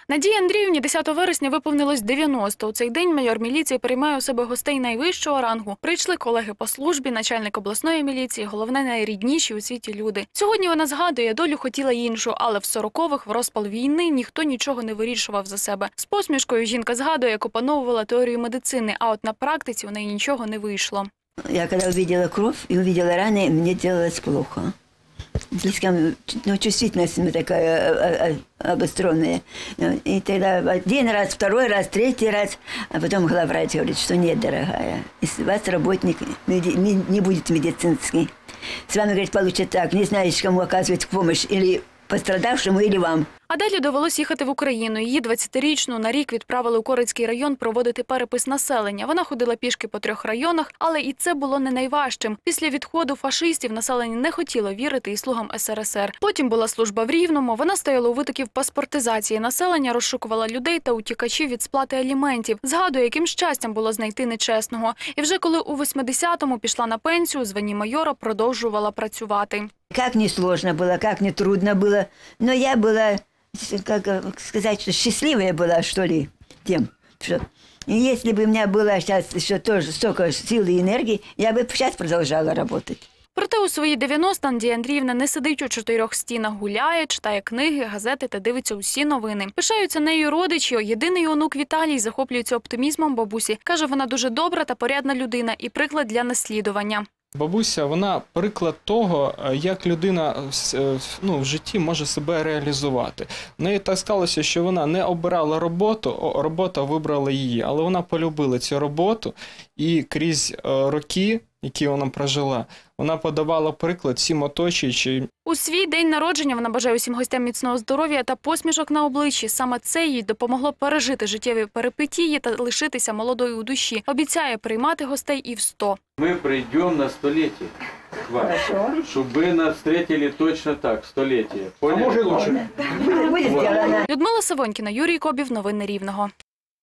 Надії Андріївні 10 вересня виповнилось 90. У цей день майор міліції приймає у себе гостей найвищого рангу. Прийшли колеги по службі, начальник обласної міліції, головне найрідніші у світі люди. Сьогодні вона згадує, долю хотіла іншу, але в 40-х, в розпал війни, ніхто нічого не вирішував за себе. З посмішкою жінка згадує, як опановувала теорію медицини, а от на практиці у неї нічого не вийшло. Я когда увидела кровь и увидела раны, мне делалось плохо. Слишком чувствительность такая обостренная. И тогда один раз, второй раз, третий раз, а потом главврач говорит, что нет, дорогая, если вас работник не будет медицинский, с вами, говорит, получится так, не знаешь, кому оказывать помощь, или пострадавшему, или вам. А далі довелось їхати в Україну. Її 20-річну на рік відправили у Корицький район проводити перепис населення. Вона ходила пішки по 3 районах, але і це було не найважчим. Після відходу фашистів населення не хотіло вірити і слугам СРСР. Потім була служба в Рівному. Вона стояла у витоків паспортизації населення, розшукувала людей та утікачів від сплати аліментів. Згадує, яким щастям було знайти нечесного. І вже коли у 80-му пішла на пенсію, у званні майора продовжувала працювати. Как не сложно было, как не трудно было, но я была, как сказать, что счастливая была, что ли, тем, что если бы у меня было сейчас еще тоже столько сил и энергии, я бы сейчас продолжала работать. Проте у свої 90 Надія Андріївна не сидить у 4 стінах, гуляє, читає книги, газети та дивиться усі новини. Пишаються нею родичі. Єдиний онук Віталій захоплюється оптимізмом бабусі. Каже, вона дуже добра та порядна людина і приклад для наслідування. Бабуся, вона приклад того, як людина в житті може себе реалізувати. В неї так сталося, що вона не обирала роботу, робота вибрала її, але вона полюбила цю роботу і крізь роки, які вона прожила, вона подавала приклад всім оточуючим. У свій день народження вона бажає усім гостям міцного здоров'я та посмішок на обличчі. Саме це їй допомогло пережити життєві перипетії та лишитися молодою у душі. Обіцяє приймати гостей і в 100. Мы придем на столетие к вам, чтобы вы нас встретили точно так, столетие. Поняли? Будет сделано. Людмила Савонькіна, Юрій Кобів. Новини Рівного.